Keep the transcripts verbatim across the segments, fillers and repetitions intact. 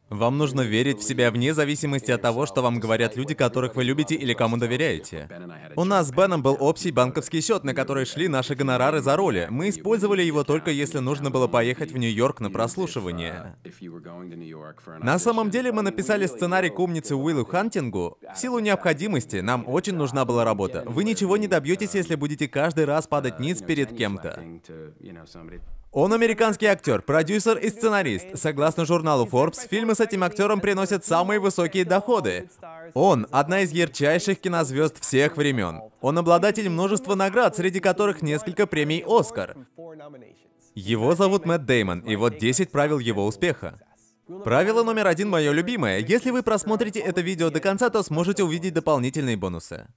Вам нужно верить в себя вне зависимости от того, что вам говорят люди, которых вы любите или кому доверяете. У нас с Беном был общий банковский счет, на который шли наши гонорары за роли. Мы использовали его только если нужно было поехать в Нью-Йорк на прослушивание. На самом деле мы написали сценарий к «Умнице» Уиллу Хантингу. В силу необходимости нам очень нужна была работа. Вы ничего не добьетесь, если будете каждый раз падать ниц перед кем-то. Он американский актер, продюсер и сценарист. Согласно журналу Forbes, фильмы с этим актером приносят самые высокие доходы. Он — одна из ярчайших кинозвезд всех времен. Он обладатель множества наград, среди которых несколько премий «Оскар». Его зовут Мэтт Дэймон, и вот десять правил его успеха. Правило номер один мое любимое. Если вы просмотрите это видео до конца, то сможете увидеть дополнительные бонусы.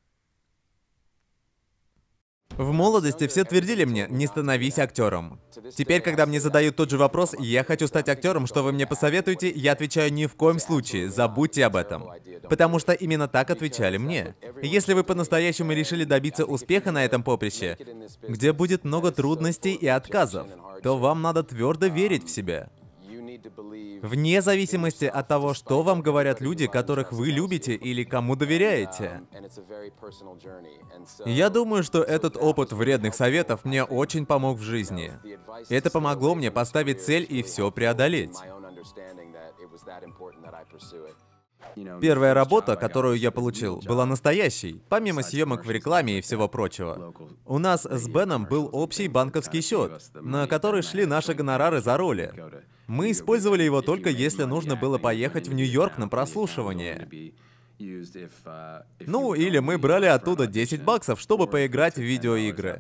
В молодости все твердили мне: не становись актером. Теперь, когда мне задают тот же вопрос: я хочу стать актером, что вы мне посоветуете, я отвечаю: ни в коем случае, забудьте об этом. Потому что именно так отвечали мне. Если вы по-настоящему решили добиться успеха на этом поприще, где будет много трудностей и отказов, то вам надо твердо верить в себя. Вне зависимости от того, что вам говорят люди, которых вы любите или кому доверяете. Я думаю, что этот опыт вредных советов мне очень помог в жизни. Это помогло мне поставить цель и все преодолеть. Первая работа, которую я получил, была настоящей, помимо съемок в рекламе и всего прочего. У нас с Беном был общий банковский счет, на который шли наши гонорары за роли. Мы использовали его только если нужно было поехать в Нью-Йорк на прослушивание. Ну, или мы брали оттуда десять баксов, чтобы поиграть в видеоигры.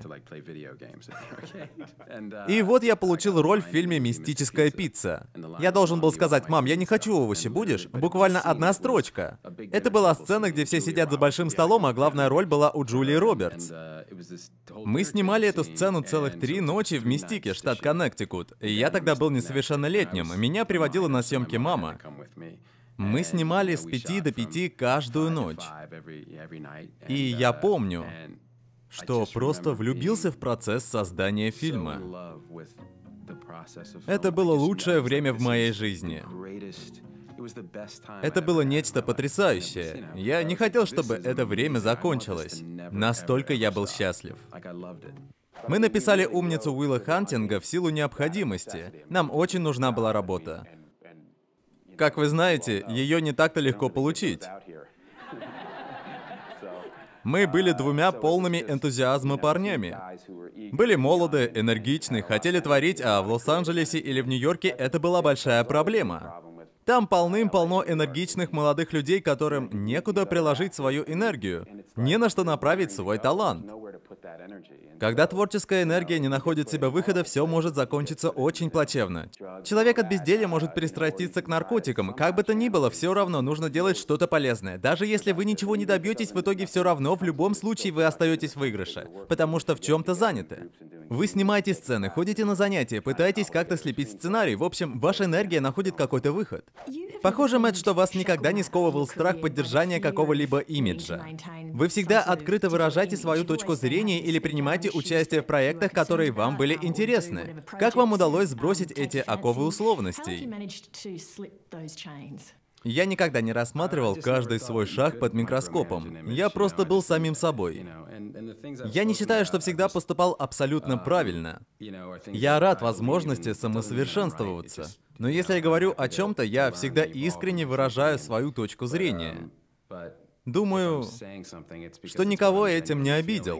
И вот я получил роль в фильме «Мистическая пицца». Я должен был сказать: «Мам, я не хочу овощи, будешь?» Буквально одна строчка. Это была сцена, где все сидят за большим столом, а главная роль была у Джулии Робертс. Мы снимали эту сцену целых три ночи в Мистике, штат Коннектикут. И я тогда был несовершеннолетним. Меня приводила на съемки мама. Мы снимали с пяти до пяти каждую ночь. И я помню, что просто влюбился в процесс создания фильма. Это было лучшее время в моей жизни. Это было нечто потрясающее. Я не хотел, чтобы это время закончилось. Настолько я был счастлив. Мы написали «Умницу» Уилла Хантинга в силу необходимости. Нам очень нужна была работа. Как вы знаете, ее не так-то легко получить. Мы были двумя полными энтузиазма парнями. Были молоды, энергичны, хотели творить, а в Лос-Анджелесе или в Нью-Йорке это была большая проблема. Там полным-полно энергичных молодых людей, которым некуда приложить свою энергию, не на что направить свой талант. Когда творческая энергия не находит себе выхода, все может закончиться очень плачевно. Человек от безделья может пристраститься к наркотикам. Как бы то ни было, все равно нужно делать что-то полезное. Даже если вы ничего не добьетесь, в итоге все равно в любом случае вы остаетесь в выигрыше, потому что в чем-то заняты. Вы снимаете сцены, ходите на занятия, пытаетесь как-то слепить сценарий. В общем, ваша энергия находит какой-то выход. Похоже, Мэтт, что вас никогда не сковывал страх поддержания какого-либо имиджа. Вы всегда открыто выражаете свою точку зрения или принимаете участие в проектах, которые вам были интересны. Как вам удалось сбросить эти оковы условностей? Я никогда не рассматривал каждый свой шаг под микроскопом. Я просто был самим собой. Я не считаю, что всегда поступал абсолютно правильно. Я рад возможности самосовершенствоваться. Но если я говорю о чем-то, я всегда искренне выражаю свою точку зрения. Думаю, что никого этим не обидел.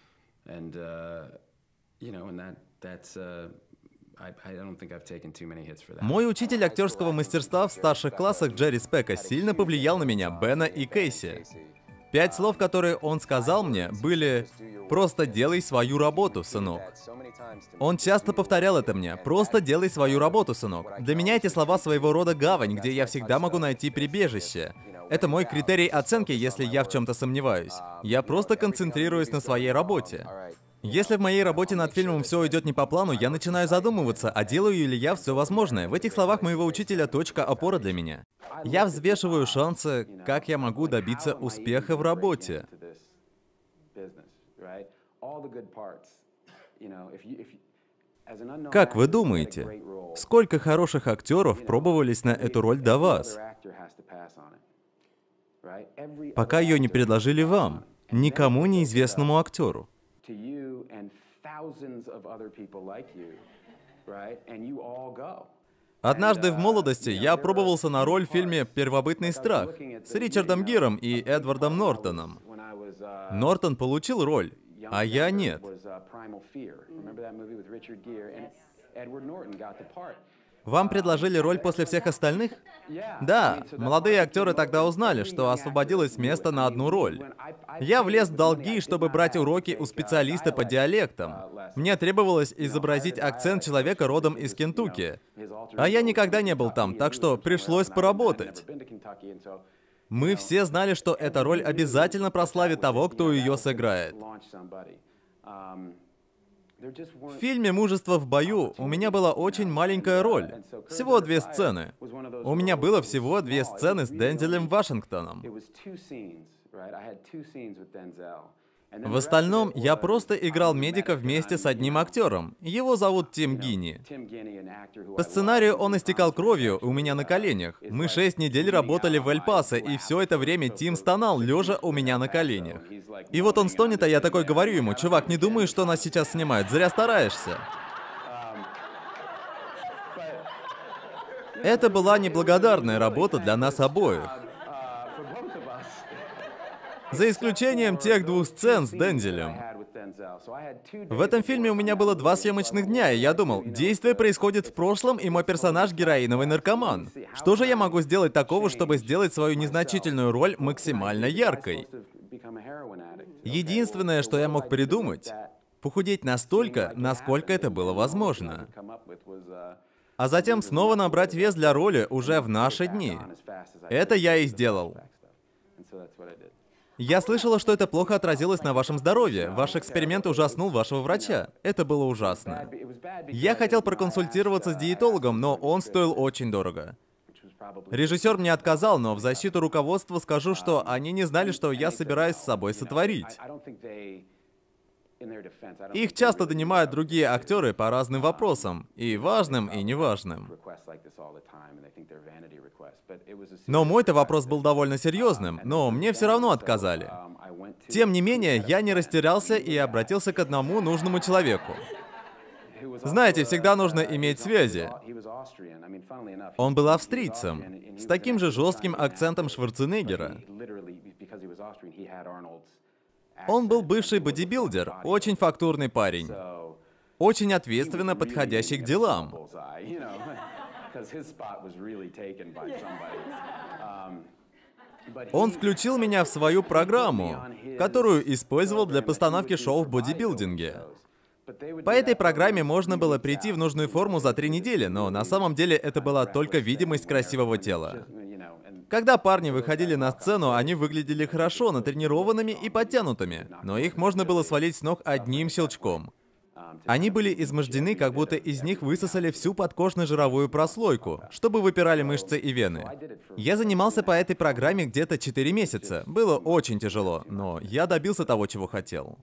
Мой учитель актерского мастерства в старших классах Джерри Спека сильно повлиял на меня, Бена и Кейси. Пять слов, которые он сказал мне, были: «Просто делай свою работу, сынок». Он часто повторял это мне: «Просто делай свою работу, сынок». Для меня эти слова своего рода гавань, где я всегда могу найти прибежище. Это мой критерий оценки, если я в чем-то сомневаюсь. Я просто концентрируюсь на своей работе. Если в моей работе над фильмом все идет не по плану, я начинаю задумываться, а делаю ли я все возможное. В этих словах моего учителя точка опоры для меня. Я взвешиваю шансы, как я могу добиться успеха в работе. Как вы думаете, сколько хороших актеров пробовались на эту роль до вас, пока ее не предложили вам, никому неизвестному актеру? Однажды в молодости я пробовался на роль в фильме «Первобытный страх» с Ричардом Гиром и Эдвардом Нортоном. Нортон получил роль, а я нет. Вам предложили роль после всех остальных? Да, молодые актеры тогда узнали, что освободилось место на одну роль. Я влез в долги, чтобы брать уроки у специалиста по диалектам. Мне требовалось изобразить акцент человека родом из Кентукки. А я никогда не был там, так что пришлось поработать. Мы все знали, что эта роль обязательно прославит того, кто ее сыграет. В фильме «Мужество в бою» у меня была очень маленькая роль. Всего две сцены. У меня было всего две сцены с Дензелем Вашингтоном. В остальном, я просто играл медика вместе с одним актером. Его зовут Тим Гинни. По сценарию он истекал кровью у меня на коленях. Мы шесть недель работали в Эль-Пасо, и все это время Тим стонал, лежа у меня на коленях. И вот он стонет, а я такой говорю ему: «Чувак, не думаю, что нас сейчас снимают, зря стараешься». Это была неблагодарная работа для нас обоих. За исключением тех двух сцен с Дензелем. В этом фильме у меня было два съемочных дня, и я думал, действие происходит в прошлом, и мой персонаж — героиновый наркоман. Что же я могу сделать такого, чтобы сделать свою незначительную роль максимально яркой? Единственное, что я мог придумать — похудеть настолько, насколько это было возможно. А затем снова набрать вес для роли уже в наши дни. Это я и сделал. Я слышала, что это плохо отразилось на вашем здоровье. Ваш эксперимент ужаснул вашего врача. Это было ужасно. Я хотел проконсультироваться с диетологом, но он стоил очень дорого. Режиссер мне отказал, но в защиту руководства скажу, что они не знали, что я собираюсь с собой сотворить. Их часто донимают другие актеры по разным вопросам, и важным, и неважным. Но мой-то вопрос был довольно серьезным, но мне все равно отказали. Тем не менее, я не растерялся и обратился к одному нужному человеку. Знаете, всегда нужно иметь связи. Он был австрийцем, с таким же жестким акцентом Шварценеггера. Он был бывший бодибилдер, очень фактурный парень. Очень ответственно подходящий к делам. Он включил меня в свою программу, которую использовал для постановки шоу в бодибилдинге. По этой программе можно было прийти в нужную форму за три недели, но на самом деле это была только видимость красивого тела. Когда парни выходили на сцену, они выглядели хорошо, натренированными и подтянутыми, но их можно было свалить с ног одним щелчком. Они были измождены, как будто из них высосали всю подкожно-жировую прослойку, чтобы выпирали мышцы и вены. Я занимался по этой программе где-то четыре месяца. Было очень тяжело, но я добился того, чего хотел.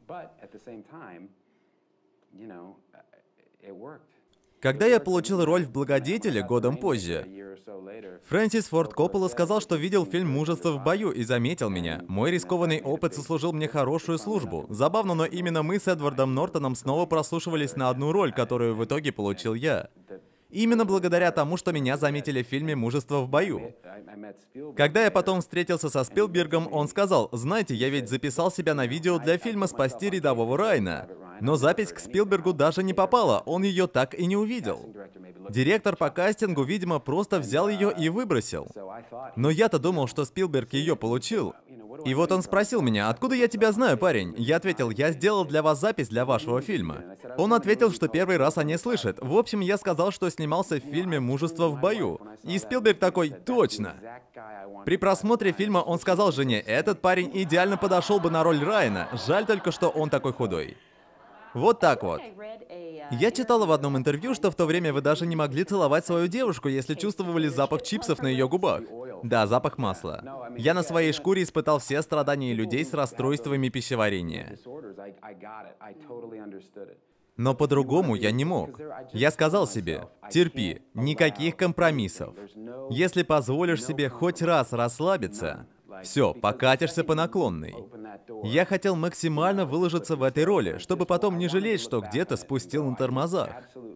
Когда я получил роль в «Благодетеле» годом позже, Фрэнсис Форд Коппола сказал, что видел фильм «Мужество в бою» и заметил меня. Мой рискованный опыт сослужил мне хорошую службу. Забавно, но именно мы с Эдвардом Нортоном снова прослушивались на одну роль, которую в итоге получил я. Именно благодаря тому, что меня заметили в фильме «Мужество в бою». Когда я потом встретился со Спилбергом, он сказал: «Знаете, я ведь записал себя на видео для фильма «Спасти рядового Райана». Но запись к Спилбергу даже не попала, он ее так и не увидел. Директор по кастингу, видимо, просто взял ее и выбросил. Но я-то думал, что Спилберг ее получил. И вот он спросил меня: «Откуда я тебя знаю, парень?» Я ответил: «Я сделал для вас запись для вашего фильма». Он ответил, что первый раз о ней слышит. В общем, я сказал, что снимался в фильме «Мужество в бою». И Спилберг такой: «Точно!» При просмотре фильма он сказал жене: «Этот парень идеально подошел бы на роль Райана, жаль только, что он такой худой». Вот так вот. Я читала в одном интервью, что в то время вы даже не могли целовать свою девушку, если чувствовали запах чипсов на ее губах. Да, запах масла. Я на своей шкуре испытал все страдания людей с расстройствами пищеварения. Но по-другому я не мог. Я сказал себе: терпи, никаких компромиссов. Если позволишь себе хоть раз расслабиться, все, покатишься по наклонной. Я хотел максимально выложиться в этой роли, чтобы потом не жалеть, что где-то спустил на тормозах.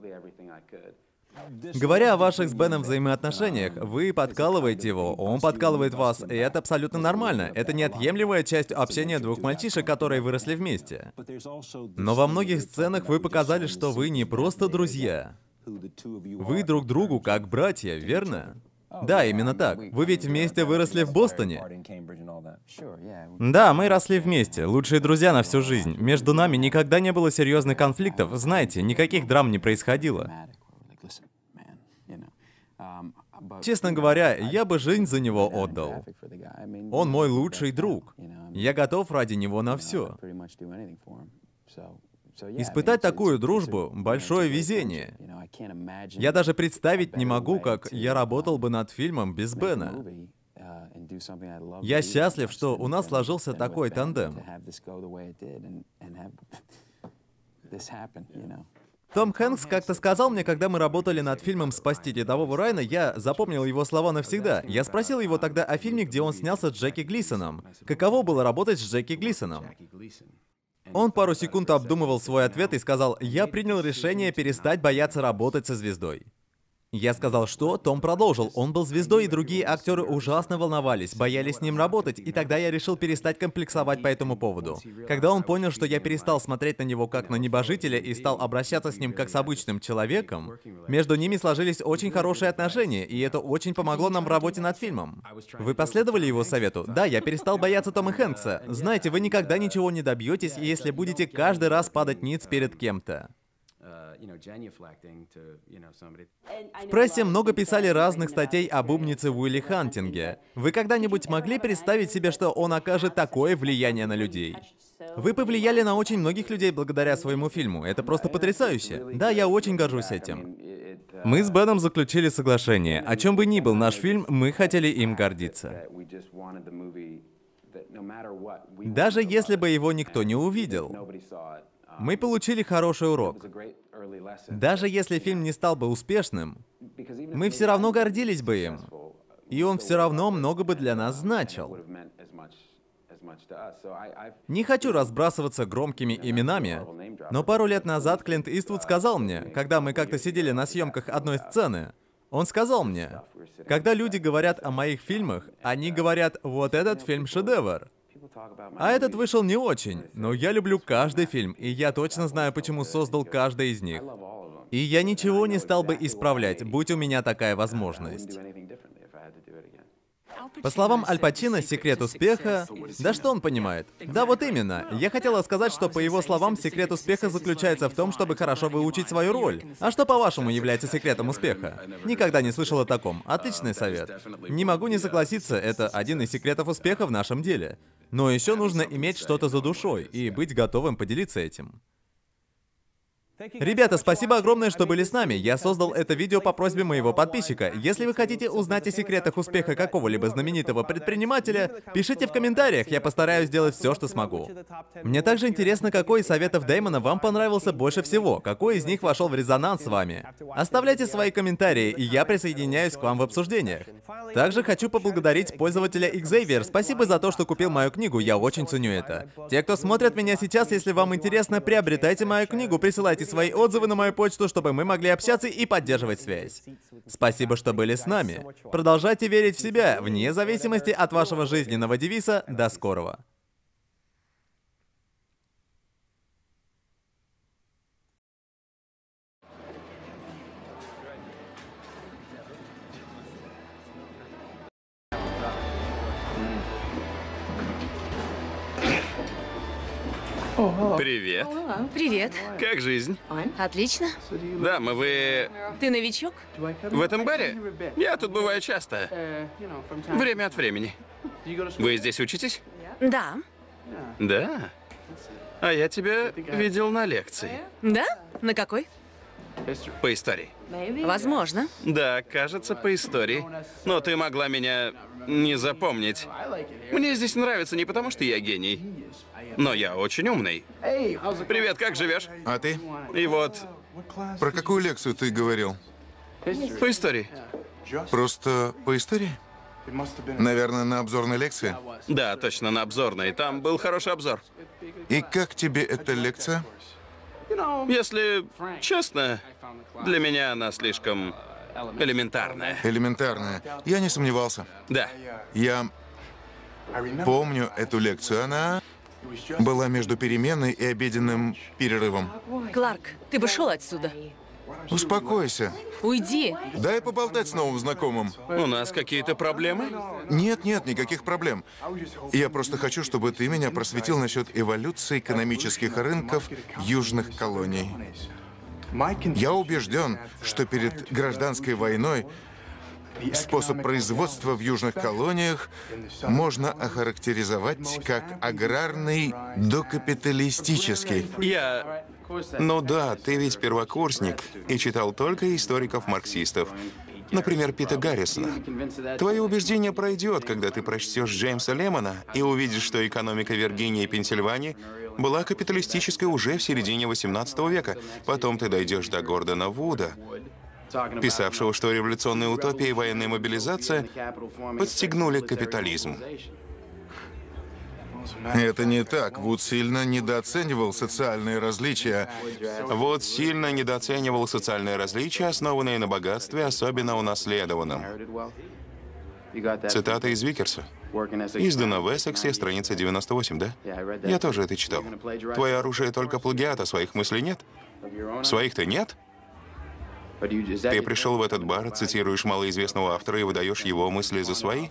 Говоря о ваших с Беном взаимоотношениях, вы подкалываете его, он подкалывает вас, и это абсолютно нормально. Это неотъемлемая часть общения двух мальчишек, которые выросли вместе. Но во многих сценах вы показали, что вы не просто друзья. Вы друг другу как братья, верно? Да, именно так. Вы ведь вместе выросли в Бостоне. Да, мы росли вместе, лучшие друзья на всю жизнь. Между нами никогда не было серьезных конфликтов, знаете, никаких драм не происходило. Честно говоря, я бы жизнь за него отдал. Он мой лучший друг. Я готов ради него на все. Испытать такую дружбу — большое везение. Я даже представить не могу, как я работал бы над фильмом без Бена. Я счастлив, что у нас сложился такой тандем. Том Хэнкс как-то сказал мне, когда мы работали над фильмом «Спасти рядового Райана», я запомнил его слова навсегда. Я спросил его тогда о фильме, где он снялся с Джеки Глисоном. Каково было работать с Джеки Глисоном? Он пару секунд обдумывал свой ответ и сказал: «Я принял решение перестать бояться работать со звездой». Я сказал: «Что?» Том продолжил: «Он был звездой, и другие актеры ужасно волновались, боялись с ним работать, и тогда я решил перестать комплексовать по этому поводу. Когда он понял, что я перестал смотреть на него как на небожителя и стал обращаться с ним как с обычным человеком, между ними сложились очень хорошие отношения, и это очень помогло нам в работе над фильмом». Вы последовали его совету? Да, я перестал бояться Тома Хэнкса. Знаете, вы никогда ничего не добьетесь, если будете каждый раз падать ниц перед кем-то. В прессе много писали разных статей об умнице Уилли Хантинге. Вы когда-нибудь могли представить себе, что он окажет такое влияние на людей? Вы повлияли на очень многих людей благодаря своему фильму. Это просто потрясающе. Да, я очень горжусь этим. Мы с Беном заключили соглашение. О чем бы ни был наш фильм, мы хотели им гордиться. Даже если бы его никто не увидел. Мы получили хороший урок. Даже если фильм не стал бы успешным, мы все равно гордились бы им. И он все равно много бы для нас значил. Не хочу разбрасываться громкими именами, но пару лет назад Клинт Иствуд сказал мне, когда мы как-то сидели на съемках одной сцены, он сказал мне: «Когда люди говорят о моих фильмах, они говорят: вот этот фильм шедевр. А этот вышел не очень, но я люблю каждый фильм, и я точно знаю, почему создал каждый из них. И я ничего не стал бы исправлять, будь у меня такая возможность». По словам Аль Пачино, секрет успеха... Да что он понимает? Да, вот именно. Я хотела сказать, что, по его словам, секрет успеха заключается в том, чтобы хорошо выучить свою роль. А что, по-вашему, является секретом успеха? Никогда не слышал о таком. Отличный совет. Не могу не согласиться, это один из секретов успеха в нашем деле. Но еще нужно иметь что-то за душой и быть готовым поделиться этим. Ребята, спасибо огромное, что были с нами. Я создал это видео по просьбе моего подписчика. Если вы хотите узнать о секретах успеха какого-либо знаменитого предпринимателя, пишите в комментариях, я постараюсь сделать все, что смогу. Мне также интересно, какой из советов Дэймона вам понравился больше всего, какой из них вошел в резонанс с вами. Оставляйте свои комментарии, и я присоединяюсь к вам в обсуждениях. Также хочу поблагодарить пользователя Xavier. Спасибо за то, что купил мою книгу, я очень ценю это. Те, кто смотрят меня сейчас, если вам интересно, приобретайте мою книгу, присылайте свои отзывы на мою почту, чтобы мы могли общаться и поддерживать связь. Спасибо, что были с нами. Продолжайте верить в себя, вне зависимости от вашего жизненного девиза. До скорого. Привет. Привет. Как жизнь? Отлично. Да, мы вы... Ты новичок? В этом баре? Я тут бываю часто. Время от времени. Вы здесь учитесь? Да. Да. А я тебя видел на лекции. Да? На какой? По истории. Возможно. Да, кажется, по истории. Но ты могла меня не запомнить. Мне здесь нравится не потому, что я гений, Но я очень умный. Привет, как живешь? А ты? И вот, Про какую лекцию ты говорил? по истории. Просто по истории? Наверное, на обзорной лекции? Да, точно, на обзорной. Там был хороший обзор. И как тебе эта лекция? Если честно, для меня она слишком элементарная. Элементарная. Я не сомневался. Да. Я помню эту лекцию. Она была между переменной и обеденным перерывом. Кларк, ты бы шел отсюда. Успокойся. Уйди. Дай поболтать с новым знакомым. У нас какие-то проблемы? Нет, нет, никаких проблем. Я просто хочу, чтобы ты меня просветил насчет эволюции экономических рынков южных колоний. Я убежден, что перед гражданской войной способ производства в южных колониях можно охарактеризовать как аграрный докапиталистический. Я... Ну да, ты ведь первокурсник и читал только историков-марксистов. Например, Пита Гаррисона. Твое убеждение пройдет, когда ты прочтешь Джеймса Лемона и увидишь, что экономика Виргинии и Пенсильвании была капиталистической уже в середине восемнадцатого века. Потом ты дойдешь до Гордона Вуда, писавшего, что революционная утопия и военная мобилизация подстегнули капитализм. Это не так. Вуд сильно недооценивал социальные различия. Вот сильно недооценивал социальные различия, основанные на богатстве, особенно унаследованном. Цитата из Викерса. Издана в Эссексе, страница девяносто восемь, да? Я тоже это читал. Твое оружие только плагиат, а своих мыслей нет? Своих-то нет? Ты пришел в этот бар, цитируешь малоизвестного автора и выдаешь его мысли за свои?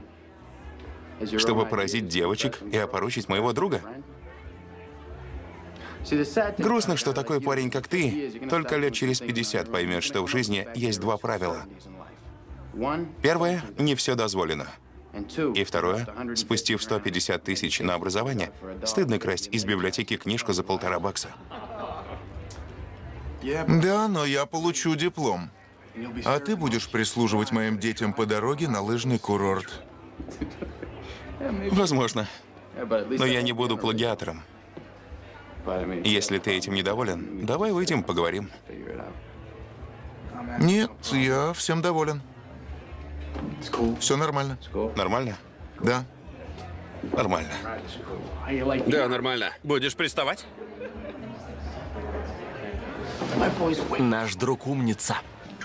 Чтобы поразить девочек и опорочить моего друга? Грустно, что такой парень, как ты, только лет через пятьдесят поймет, что в жизни есть два правила. Первое — не все дозволено. И второе — спустив сто пятьдесят тысяч на образование, стыдно красть из библиотеки книжку за полтора бакса. Да, но я получу диплом. А ты будешь прислуживать моим детям по дороге на лыжный курорт. Возможно. Но я не буду плагиатором. Если ты этим недоволен, давай выйдем, поговорим. Нет, я всем доволен. Все нормально. Нормально? Да. Нормально. Да, нормально. Будешь приставать? Наш друг умница.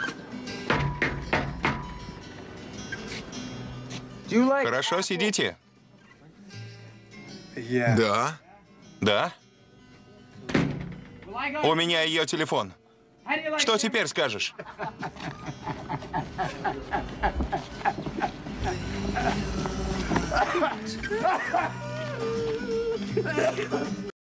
Хорошо, сидите. Да. Да? У меня ее телефон. Что теперь скажешь?